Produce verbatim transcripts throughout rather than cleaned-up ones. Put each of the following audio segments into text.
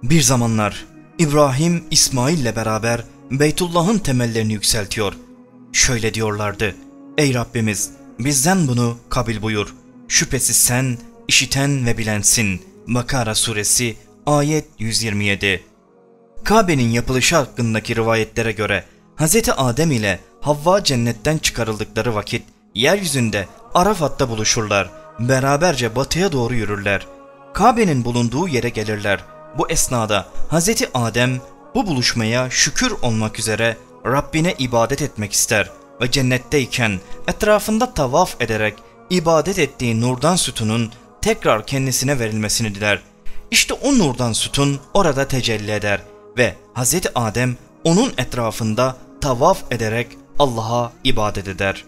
Bir zamanlar İbrahim İsmail ile beraber Beytullah'ın temellerini yükseltiyor. Şöyle diyorlardı: Ey Rabbimiz, bizden bunu kabul buyur. Şüphesiz sen işiten ve bilensin. Bakara suresi ayet yüz yirmi yedi. Kabe'nin yapılışı hakkındaki rivayetlere göre Hazreti Adem ile Havva cennetten çıkarıldıkları vakit yeryüzünde Arafat'ta buluşurlar. Beraberce batıya doğru yürürler. Kabe'nin bulunduğu yere gelirler. Bu esnada Hazreti Adem bu buluşmaya şükür olmak üzere Rabbine ibadet etmek ister ve cennetteyken etrafında tavaf ederek ibadet ettiği nurdan sütunun tekrar kendisine verilmesini diler. İşte o nurdan sütun orada tecelli eder ve Hazreti Adem onun etrafında tavaf ederek Allah'a ibadet eder.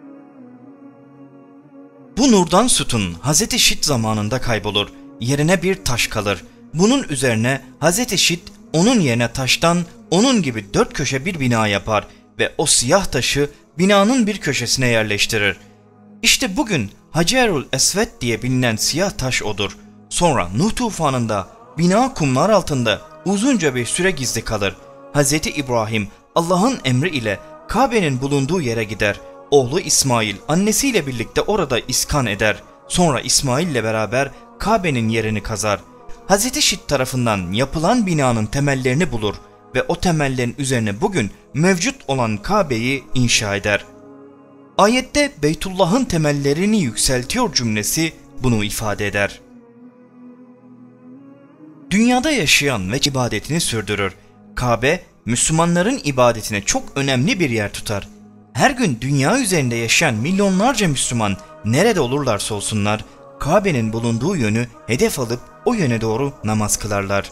Bu nurdan sütun Hazreti Şit zamanında kaybolur. Yerine bir taş kalır. Bunun üzerine Hazreti Şit onun yerine taştan onun gibi dört köşe bir bina yapar ve o siyah taşı binanın bir köşesine yerleştirir. İşte bugün Hacerul Esved diye bilinen siyah taş odur. Sonra Nuh tufanında bina kumlar altında uzunca bir süre gizli kalır. Hazreti İbrahim Allah'ın emri ile Kabe'nin bulunduğu yere gider. Oğlu İsmail annesiyle birlikte orada iskan eder. Sonra İsmail ile beraber Kabe'nin yerini kazar. Hazreti Şit tarafından yapılan binanın temellerini bulur ve o temellerin üzerine bugün mevcut olan Kabe'yi inşa eder. Ayette Beytullah'ın temellerini yükseltiyor cümlesi bunu ifade eder. Dünyada yaşayan ve ibadetini sürdürür. Kabe, Müslümanların ibadetine çok önemli bir yer tutar. Her gün dünya üzerinde yaşayan milyonlarca Müslüman nerede olurlarsa olsunlar, Kabe'nin bulunduğu yönü hedef alıp o yöne doğru namaz kılarlar.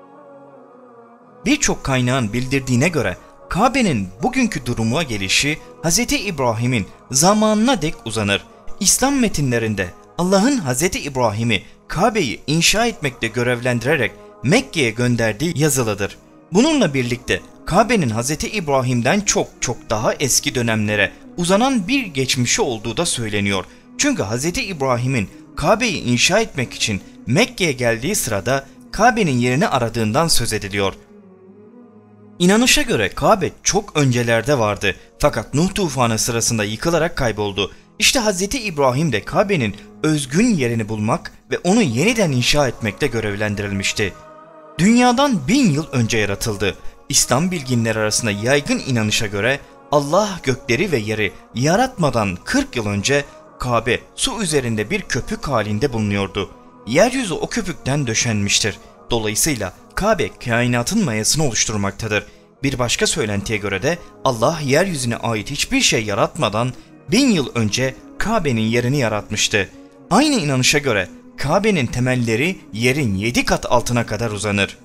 Birçok kaynağın bildirdiğine göre Kabe'nin bugünkü duruma gelişi Hazreti İbrahim'in zamanına dek uzanır. İslam metinlerinde Allah'ın Hazreti İbrahim'i Kabe'yi inşa etmekte görevlendirerek Mekke'ye gönderdiği yazılıdır. Bununla birlikte Kabe'nin Hazreti İbrahim'den çok çok daha eski dönemlere uzanan bir geçmişi olduğu da söyleniyor. Çünkü Hazreti İbrahim'in Kabe'yi inşa etmek için Mekke'ye geldiği sırada Kabe'nin yerini aradığından söz ediliyor. İnanışa göre Kabe çok öncelerde vardı fakat Nuh tufanı sırasında yıkılarak kayboldu. İşte Hazreti İbrahim de Kabe'nin özgün yerini bulmak ve onu yeniden inşa etmekte görevlendirilmişti. Dünyadan bin yıl önce yaratıldı. İslam bilginleri arasında yaygın inanışa göre Allah gökleri ve yeri yaratmadan kırk yıl önce Kabe su üzerinde bir köpük halinde bulunuyordu. Yeryüzü o köpükten döşenmiştir. Dolayısıyla Kabe kainatın mayasını oluşturmaktadır. Bir başka söylentiye göre de Allah yeryüzüne ait hiçbir şey yaratmadan bin yıl önce Kabe'nin yerini yaratmıştı. Aynı inanışa göre Kabe'nin temelleri yerin yedi kat altına kadar uzanır.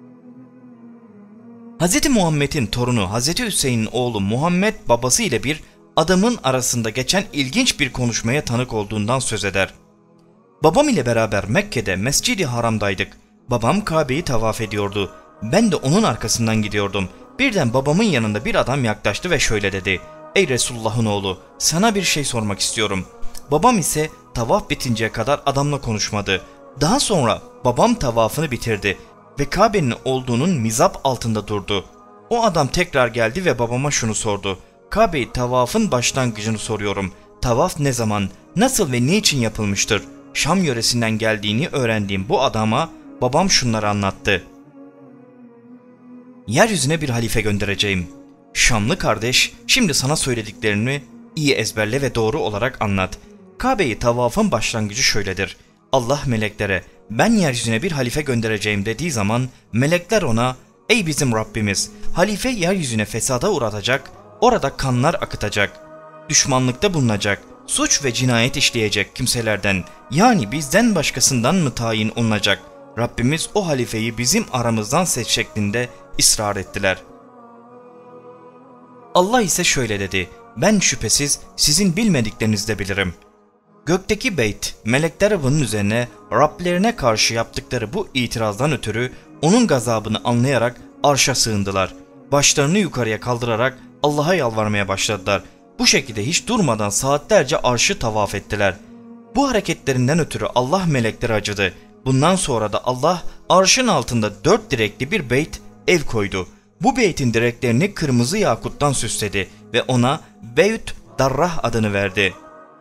Hz. Muhammed'in torunu Hz. Hüseyin'in oğlu Muhammed babası ile bir adamın arasında geçen ilginç bir konuşmaya tanık olduğundan söz eder. Babam ile beraber Mekke'de Mescid-i Haram'daydık. Babam Kabe'yi tavaf ediyordu. Ben de onun arkasından gidiyordum. Birden babamın yanında bir adam yaklaştı ve şöyle dedi: Ey Resulullah'ın oğlu, sana bir şey sormak istiyorum. Babam ise tavaf bitinceye kadar adamla konuşmadı. Daha sonra babam tavafını bitirdi ve Kabe'nin olduğunun mizap altında durdu. O adam tekrar geldi ve babama şunu sordu: Kabe'yi tavafın başlangıcını soruyorum. Tavaf ne zaman, nasıl ve niçin yapılmıştır? Şam yöresinden geldiğini öğrendiğim bu adama babam şunları anlattı. Yeryüzüne bir halife göndereceğim. Şamlı kardeş, şimdi sana söylediklerini iyi ezberle ve doğru olarak anlat. Kabe'yi tavafın başlangıcı şöyledir. Allah meleklere ben yeryüzüne bir halife göndereceğim dediği zaman melekler ona ey bizim Rabbimiz, halife yeryüzüne fesada uğratacak, orada kanlar akıtacak, düşmanlıkta bulunacak, suç ve cinayet işleyecek kimselerden, yani bizden başkasından mı tayin olunacak? Rabbimiz o halifeyi bizim aramızdan seç şeklinde ısrar ettiler. Allah ise şöyle dedi: ben şüphesiz sizin bilmediklerinizi de bilirim. Gökteki beyt, melekler avının üzerine Rablerine karşı yaptıkları bu itirazdan ötürü onun gazabını anlayarak arşa sığındılar. Başlarını yukarıya kaldırarak Allah'a yalvarmaya başladılar. Bu şekilde hiç durmadan saatlerce arşı tavaf ettiler. Bu hareketlerinden ötürü Allah melekleri acıdı. Bundan sonra da Allah arşın altında dört direkli bir beyt ev koydu. Bu beytin direklerini kırmızı yakuttan süsledi ve ona Beyt Darrah adını verdi.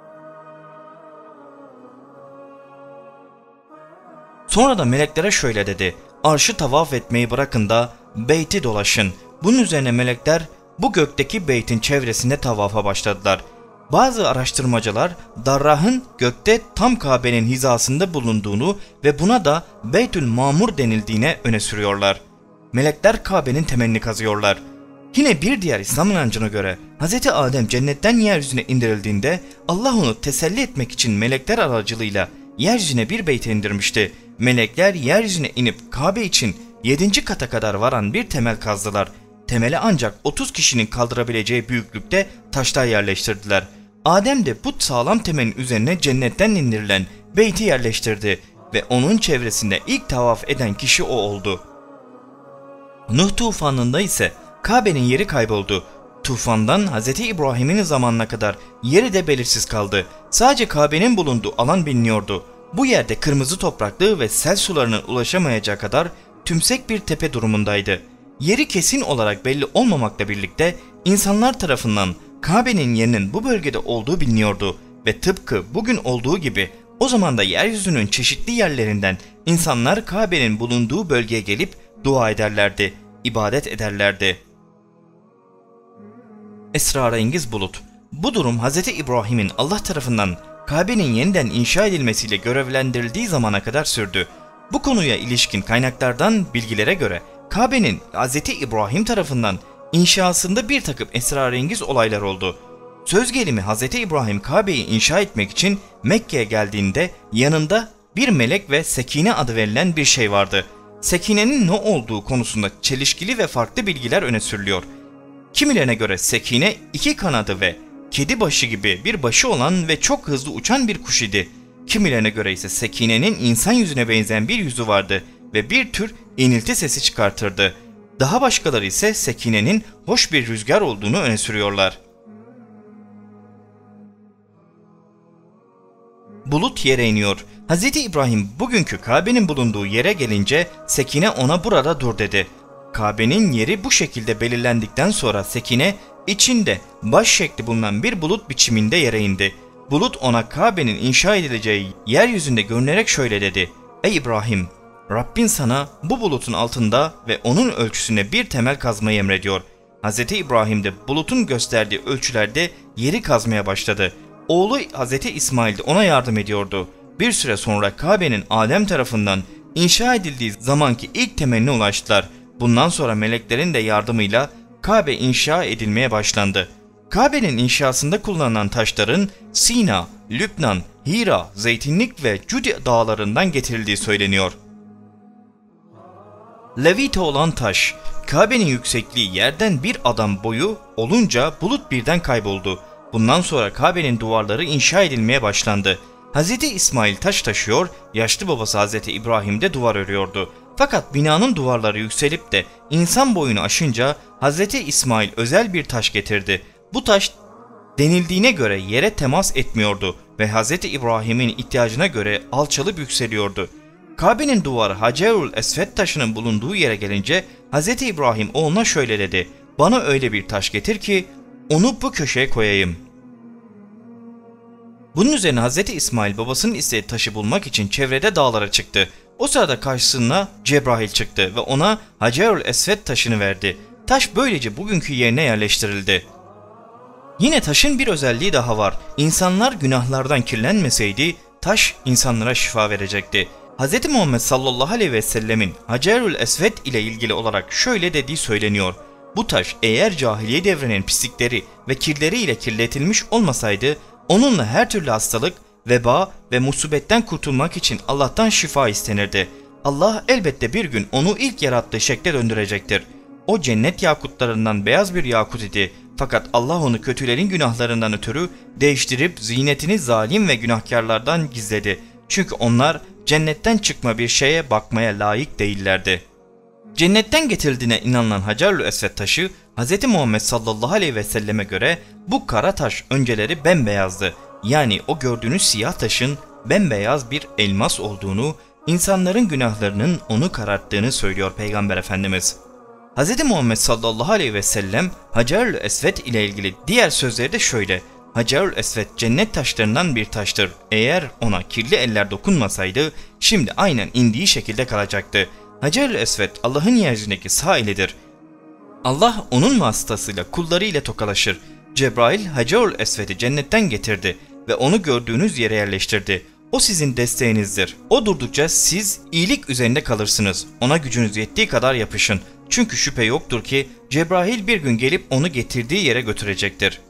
Sonra da meleklere şöyle dedi: arşı tavaf etmeyi bırakın da beyti dolaşın. Bunun üzerine melekler bu gökteki beytin çevresinde tavafa başladılar. Bazı araştırmacılar Darrah'ın gökte tam Kabe'nin hizasında bulunduğunu ve buna da Beytül Mamur denildiğine öne sürüyorlar. Melekler Kabe'nin temelini kazıyorlar. Yine bir diğer İslam inancına göre Hz. Adem cennetten yeryüzüne indirildiğinde Allah onu teselli etmek için melekler aracılığıyla yeryüzüne bir beyt indirmişti. Melekler yeryüzüne inip Kabe için yedinci kata kadar varan bir temel kazdılar. Temele ancak otuz kişinin kaldırabileceği büyüklükte taşlar yerleştirdiler. Adem de bu sağlam temelin üzerine cennetten indirilen beyti yerleştirdi ve onun çevresinde ilk tavaf eden kişi o oldu. Nuh tufanında ise Kabe'nin yeri kayboldu. Tufandan Hz. İbrahim'in zamanına kadar yeri de belirsiz kaldı. Sadece Kabe'nin bulunduğu alan biliniyordu. Bu yerde kırmızı topraklı ve sel sularının ulaşamayacağı kadar tümsek bir tepe durumundaydı. Yeri kesin olarak belli olmamakla birlikte insanlar tarafından Kabe'nin yerinin bu bölgede olduğu biliniyordu ve tıpkı bugün olduğu gibi o zaman da yeryüzünün çeşitli yerlerinden insanlar Kabe'nin bulunduğu bölgeye gelip dua ederlerdi, ibadet ederlerdi. Esrarengiz bulut. Bu durum Hz. İbrahim'in Allah tarafından Kabe'nin yeniden inşa edilmesiyle görevlendirildiği zamana kadar sürdü. Bu konuya ilişkin kaynaklardan bilgilere göre Kabe'nin Hz. İbrahim tarafından inşasında bir takım esrarengiz olaylar oldu. Söz gelimi Hz. İbrahim Kabe'yi inşa etmek için Mekke'ye geldiğinde yanında bir melek ve Sekine adı verilen bir şey vardı. Sekine'nin ne olduğu konusunda çelişkili ve farklı bilgiler öne sürülüyor. Kimilerine göre Sekine iki kanadı ve kedi başı gibi bir başı olan ve çok hızlı uçan bir kuş idi. Kimilerine göre ise Sekine'nin insan yüzüne benzeyen bir yüzü vardı ve bir tür inilti sesi çıkartırdı. Daha başkaları ise Sekine'nin hoş bir rüzgar olduğunu öne sürüyorlar. Bulut yere iniyor. Hz. İbrahim bugünkü Kabe'nin bulunduğu yere gelince Sekine ona burada dur dedi. Kabe'nin yeri bu şekilde belirlendikten sonra Sekine içinde baş şekli bulunan bir bulut biçiminde yere indi. Bulut ona Kabe'nin inşa edileceği yeryüzünde görünerek şöyle dedi: Ey İbrahim! Rabbin sana bu bulutun altında ve onun ölçüsüne bir temel kazmayı emrediyor. Hz. İbrahim de bulutun gösterdiği ölçülerde yeri kazmaya başladı. Oğlu Hz. İsmail de ona yardım ediyordu. Bir süre sonra Kabe'nin Adem tarafından inşa edildiği zamanki ilk temeline ulaştılar. Bundan sonra meleklerin de yardımıyla Kabe inşa edilmeye başlandı. Kabe'nin inşasında kullanılan taşların Sina, Lübnan, Hira, Zeytinlik ve Cudi dağlarından getirildiği söyleniyor. Levite olan taş, Kabe'nin yüksekliği yerden bir adam boyu olunca bulut birden kayboldu. Bundan sonra Kabe'nin duvarları inşa edilmeye başlandı. Hz. İsmail taş taşıyor, yaşlı babası Hz. İbrahim de duvar örüyordu. Fakat binanın duvarları yükselip de insan boyunu aşınca Hz. İsmail özel bir taş getirdi. Bu taş denildiğine göre yere temas etmiyordu ve Hz. İbrahim'in ihtiyacına göre alçalıp yükseliyordu. Kabe'nin duvarı Hacerul Esved taşının bulunduğu yere gelince Hz. İbrahim oğluna şöyle dedi: Bana öyle bir taş getir ki onu bu köşeye koyayım. Bunun üzerine Hz. İsmail babasının istediği taşı bulmak için çevrede dağlara çıktı. O sırada karşısına Cebrail çıktı ve ona Hacerul Esved taşını verdi. Taş böylece bugünkü yerine yerleştirildi. Yine taşın bir özelliği daha var. İnsanlar günahlardan kirlenmeseydi taş insanlara şifa verecekti. Hz. Muhammed sallallahu aleyhi ve sellemin Hacerul Esved ile ilgili olarak şöyle dediği söyleniyor: Bu taş eğer cahiliye devrinin pislikleri ve kirleri ile kirletilmiş olmasaydı onunla her türlü hastalık, veba ve musibetten kurtulmak için Allah'tan şifa istenirdi. Allah elbette bir gün onu ilk yarattığı şekle döndürecektir. O cennet yakutlarından beyaz bir yakut idi. Fakat Allah onu kötülerin günahlarından ötürü değiştirip zinetini zalim ve günahkarlardan gizledi. Çünkü onlar cennetten çıkma bir şeye bakmaya layık değillerdi. Cennetten getirildiğine inanılan Hacerül Esved taşı Hz. Muhammed sallallahu aleyhi ve selleme göre bu kara taş önceleri bembeyazdı. Yani o gördüğünüz siyah taşın bembeyaz bir elmas olduğunu, insanların günahlarının onu kararttığını söylüyor Peygamber Efendimiz. Hz. Muhammed sallallahu aleyhi ve sellem Hacerül Esved ile ilgili diğer sözleri de şöyle: Hacerül Esved cennet taşlarından bir taştır. Eğer ona kirli eller dokunmasaydı şimdi aynen indiği şekilde kalacaktı. Hacerül Esved Allah'ın yeryüzündeki sağ elidir. Allah onun vasıtasıyla kulları ile tokalaşır. Cebrail Hacerül Esved'i cennetten getirdi ve onu gördüğünüz yere yerleştirdi. O sizin desteğinizdir. O durdukça siz iyilik üzerinde kalırsınız. Ona gücünüz yettiği kadar yapışın. Çünkü şüphe yoktur ki Cebrail bir gün gelip onu getirdiği yere götürecektir.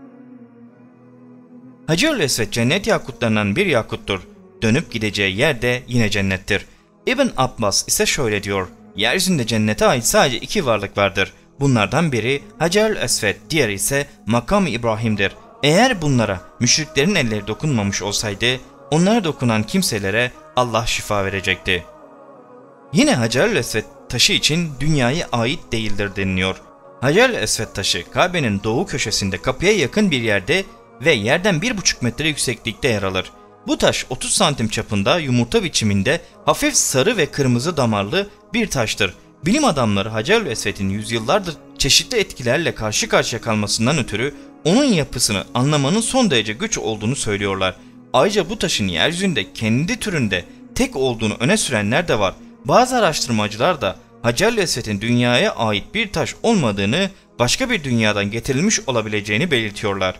Hacerül Esved cennet yakutlarından bir yakuttur. Dönüp gideceği yer de yine cennettir. İbn Abbas ise şöyle diyor: yeryüzünde cennete ait sadece iki varlık vardır. Bunlardan biri Hacerül Esved, diğeri ise Makam-ı İbrahim'dir. Eğer bunlara müşriklerin elleri dokunmamış olsaydı, onlara dokunan kimselere Allah şifa verecekti. Yine Hacerül Esved taşı için dünyaya ait değildir deniliyor. Hacerül Esved taşı Kabe'nin doğu köşesinde kapıya yakın bir yerde ve yerden bir buçuk metre yükseklikte yer alır. Bu taş otuz santim çapında, yumurta biçiminde, hafif sarı ve kırmızı damarlı bir taştır. Bilim adamları Hacerül Esved'in yüzyıllardır çeşitli etkilerle karşı karşıya kalmasından ötürü onun yapısını anlamanın son derece güç olduğunu söylüyorlar. Ayrıca bu taşın yeryüzünde kendi türünde tek olduğunu öne sürenler de var. Bazı araştırmacılar da Hacerül Esved'in dünyaya ait bir taş olmadığını, başka bir dünyadan getirilmiş olabileceğini belirtiyorlar.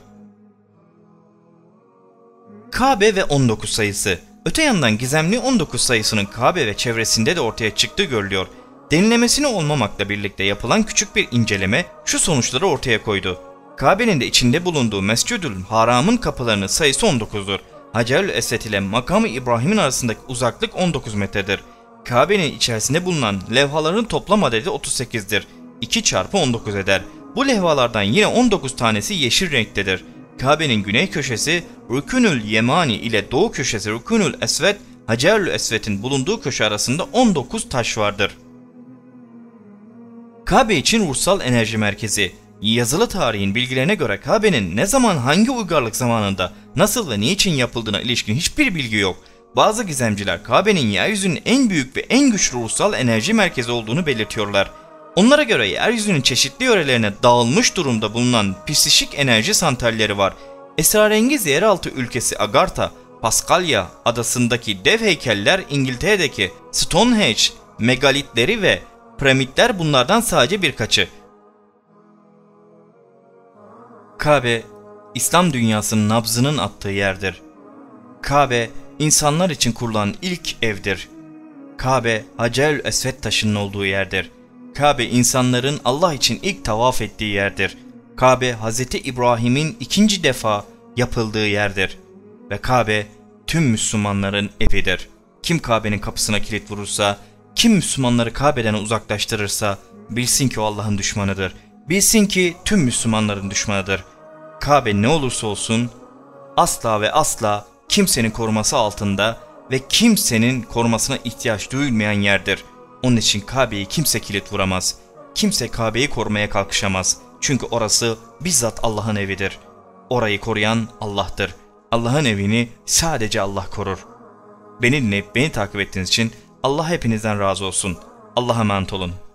Kabe ve on dokuz sayısı. Öte yandan gizemli on dokuz sayısının Kabe ve çevresinde de ortaya çıktığı görülüyor. Denilemesine olmamakla birlikte yapılan küçük bir inceleme şu sonuçları ortaya koydu. Kabe'nin de içinde bulunduğu Mescid-ül Haram'ın kapılarının sayısı on dokuzdur. Hacerül Esved ile Makam-ı İbrahim'in arasındaki uzaklık on dokuz metredir. Kabe'nin içerisinde bulunan levhaların toplam adedi otuz sekizdir. iki çarpı on dokuz eder. Bu levhalardan yine on dokuz tanesi yeşil renktedir. Kabe'nin güney köşesi Rükünül Yemani ile doğu köşesi Rükünül Esved, Hacerül Esved'in bulunduğu köşe arasında on dokuz taş vardır. Kabe için ruhsal enerji merkezi. Yazılı tarihin bilgilerine göre Kabe'nin ne zaman hangi uygarlık zamanında nasıl ve niçin yapıldığına ilişkin hiçbir bilgi yok. Bazı gizemciler Kabe'nin yeryüzünün en büyük ve en güçlü ruhsal enerji merkezi olduğunu belirtiyorlar. Onlara göre yeryüzünün çeşitli yörelerine dağılmış durumda bulunan psişik enerji santralleri var. Esrarengiz yeraltı ülkesi Agartha, Paskalya adasındaki dev heykeller, İngiltere'deki Stonehenge megalitleri ve piramitler bunlardan sadece birkaçı. Kabe, İslam dünyasının nabzının attığı yerdir. Kabe, insanlar için kurulan ilk evdir. Kabe, Hacerül Esved taşının olduğu yerdir. Kabe, insanların Allah için ilk tavaf ettiği yerdir. Kabe, Hz. İbrahim'in ikinci defa yapıldığı yerdir. Ve Kabe, tüm Müslümanların evidir. Kim Kabe'nin kapısına kilit vurursa, kim Müslümanları Kabe'den uzaklaştırırsa, bilsin ki o Allah'ın düşmanıdır. Bilsin ki tüm Müslümanların düşmanıdır. Kabe ne olursa olsun, asla ve asla kimsenin koruması altında ve kimsenin korumasına ihtiyaç duyulmayan yerdir. Onun için Kabe'yi kimse kilit vuramaz. Kimse Kabe'yi korumaya kalkışamaz. Çünkü orası bizzat Allah'ın evidir. Orayı koruyan Allah'tır. Allah'ın evini sadece Allah korur. Beni dinleyip beni takip ettiğiniz için Allah hepinizden razı olsun. Allah'a emanet olun.